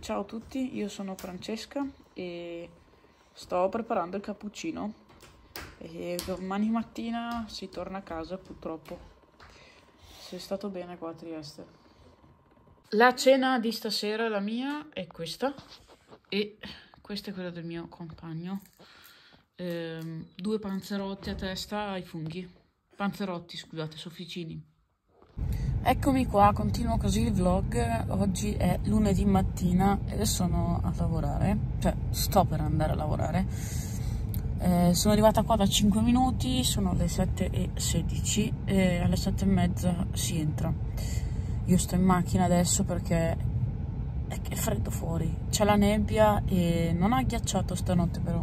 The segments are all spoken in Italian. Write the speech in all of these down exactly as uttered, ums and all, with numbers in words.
Ciao a tutti, io sono Francesca e sto preparando il cappuccino e domani mattina si torna a casa purtroppo. Sei stato bene qua a Trieste. La cena di stasera, la mia, è questa e questa è quella del mio compagno. Ehm, due panzerotti a testa ai funghi. Panzerotti, scusate, sofficini. Eccomi qua, continuo così il vlog. Oggi è lunedì mattina e sono a lavorare, cioè sto per andare a lavorare. Eh, sono arrivata qua da cinque minuti, sono le sette e sedici e alle sette e mezza si entra. Io sto in macchina adesso perché è freddo fuori, c'è la nebbia e non ha ghiacciato stanotte però.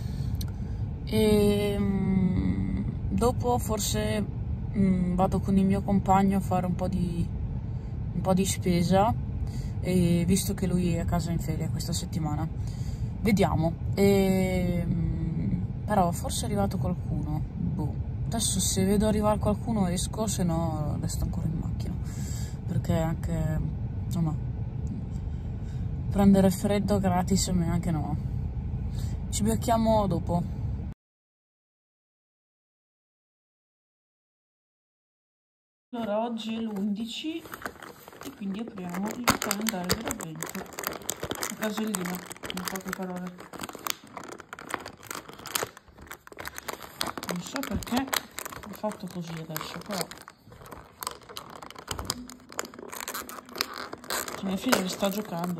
E mm, dopo forse Mm, vado con il mio compagno a fare un po' di un po' di spesa, e visto che lui è a casa in ferie questa settimana vediamo. E, mm, però forse è arrivato qualcuno, boh. Adesso se vedo arrivare qualcuno esco, se no resto ancora in macchina perché anche insomma prendere freddo gratis a me anche no. Ci becchiamo dopo. Allora, oggi è l'undici e quindi apriamo il calendario dell'avvento. A casellina, in poche parole. Non so perché ho fatto così adesso, però mia figlia sta giocando.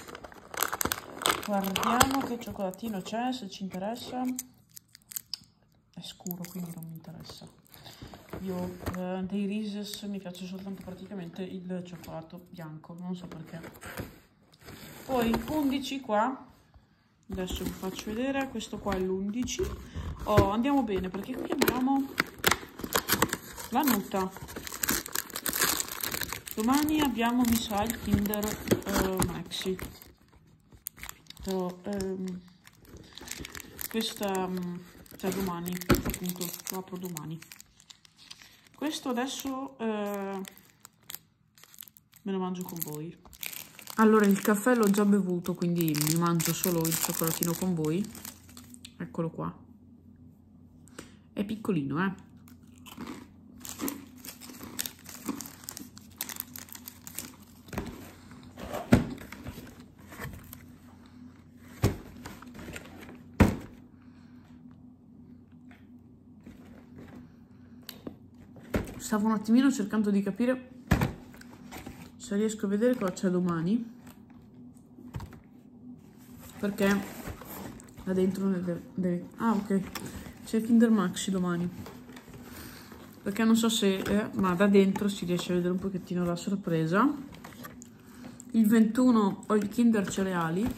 Guardiamo che cioccolatino c'è, se ci interessa. È scuro, quindi non mi interessa. Io eh, dei Reese's mi piace soltanto praticamente il cioccolato bianco, non so perché. Poi undici qua, adesso vi faccio vedere, questo qua è l'undici. Oh, andiamo bene perché qui abbiamo la Nuta. Domani abbiamo, mi sa, il Kinder uh, Maxi. Però ehm, questa, cioè domani, appunto, lo apro domani. Questo adesso eh, me lo mangio con voi. Allora, il caffè l'ho già bevuto, quindi mi mangio solo il cioccolatino con voi. Eccolo qua. È piccolino, eh. Stavo un attimino cercando di capire se riesco a vedere cosa c'è domani, perché là dentro deve, deve... ah ok, c'è il Kinder Maxi domani, perché non so se eh, ma da dentro si riesce a vedere un pochettino la sorpresa. Il ventuno ho il Kinder Cereali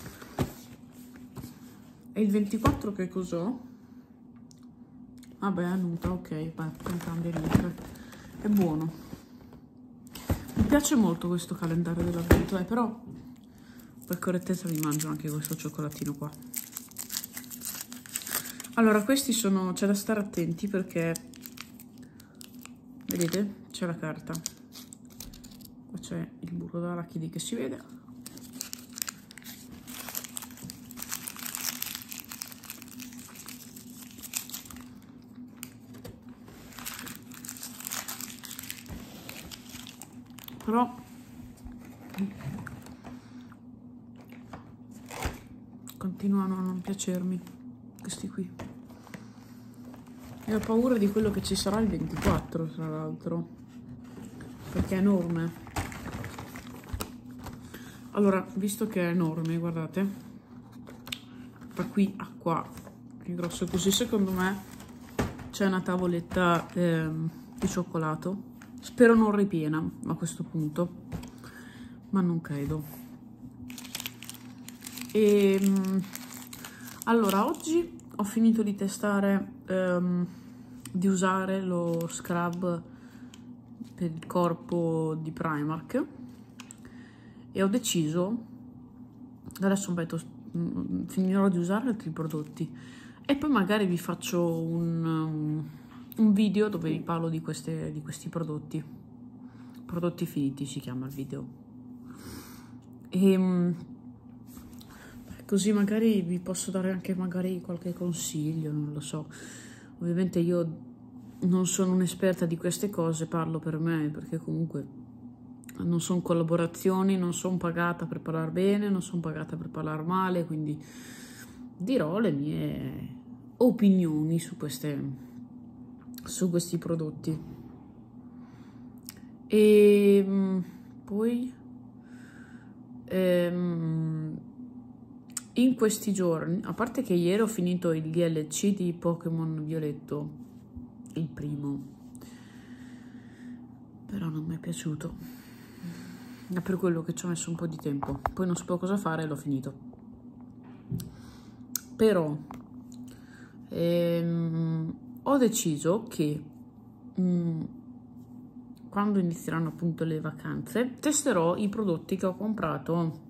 e il ventiquattro che cos'ho? Vabbè, ah, Nuta, ok, beh, non cambia niente, è buono. Mi piace molto questo calendario dell'avvento, eh, però per correttezza vi mangio anche questo cioccolatino qua. Allora, questi sono, c'è da stare attenti perché, vedete, c'è la carta. Qua c'è il burro d'arachidi che si vede. Però continuano a non piacermi questi qui e ho paura di quello che ci sarà il ventiquattro, tra l'altro, perché è enorme. Allora, visto che è enorme, guardate, da qui a qua è grosso così, secondo me c'è una tavoletta eh, di cioccolato. Spero non ripiena a questo punto, ma non credo. E allora, oggi ho finito di testare, um, di usare lo scrub per il corpo di Primark e ho deciso, adesso metto, finirò di usare altri prodotti e poi magari vi faccio un, um, un video dove vi parlo di, queste, di questi prodotti. Prodotti finiti si chiama il video. E così magari vi posso dare anche magari qualche consiglio, non lo so. Ovviamente io non sono un'esperta di queste cose, parlo per me, perché comunque non sono collaborazioni, non sono pagata per parlare bene, non sono pagata per parlare male, quindi dirò le mie opinioni su queste, su questi prodotti. E poi ehm, in questi giorni, a parte che ieri ho finito il D L C di Pokémon Violetto, il primo, però non mi è piaciuto, è per quello che ci ho messo un po' di tempo, poi non sapevo cosa fare e l'ho finito. Però ehm, ho deciso che mh, quando inizieranno appunto le vacanze testerò i prodotti che ho comprato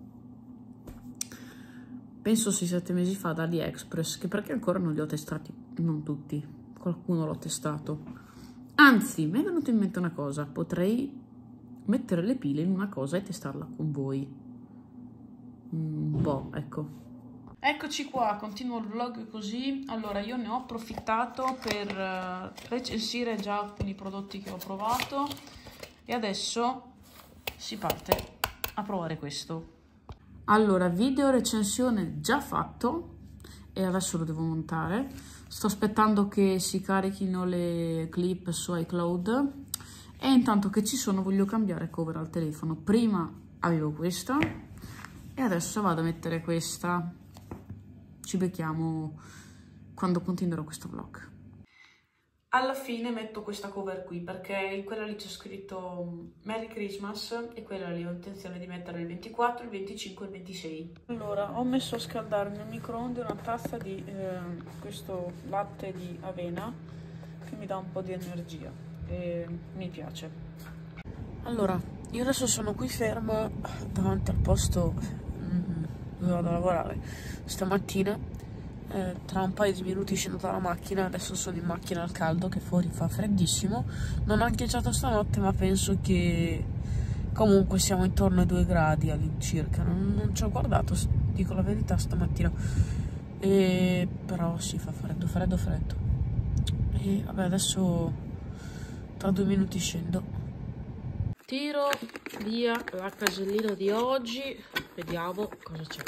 penso sei sette mesi fa da AliExpress, che perché ancora non li ho testati, non tutti, qualcuno l'ho testato. Anzi, mi è venuto in mente una cosa, potrei mettere le pile in una cosa e testarla con voi. Un po', ecco. Eccoci qua, continuo il vlog così. Allora, io ne ho approfittato per uh, recensire già alcuni prodotti che ho provato e adesso si parte a provare questo. Allora, video recensione già fatto e adesso lo devo montare. Sto aspettando che si carichino le clip su iCloud e intanto che ci sono voglio cambiare cover al telefono. Prima avevo questa e adesso vado a mettere questa. Ci becchiamo quando continuerò questo vlog. Alla fine metto questa cover qui perché in quella lì c'è scritto Merry Christmas e quella lì ho intenzione di mettere il ventiquattro, il venticinque e il ventisei. Allora, ho messo a scaldare nel microonde una tazza di eh, questo latte di avena che mi dà un po' di energia e mi piace. Allora, io adesso sono qui ferma davanti al posto mm, dove vado a lavorare stamattina. Eh, tra un paio di minuti scendo dalla macchina, adesso sono in macchina al caldo che fuori fa freddissimo, non ho ancheggiato stanotte ma penso che comunque siamo intorno ai due gradi all'incirca, non, non ci ho guardato, dico la verità stamattina, e, però si fa freddo, freddo, freddo e vabbè adesso tra due minuti scendo. Tiro via la casellina di oggi, vediamo cosa c'è.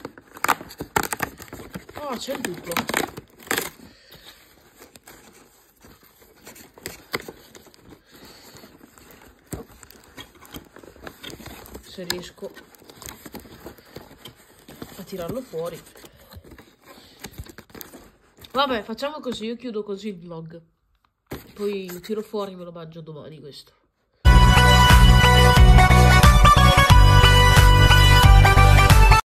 Oh, c'è il duplo. Se riesco a tirarlo fuori. Vabbè, facciamo così, io chiudo così il vlog. Poi lo tiro fuori e me lo mangio domani questo.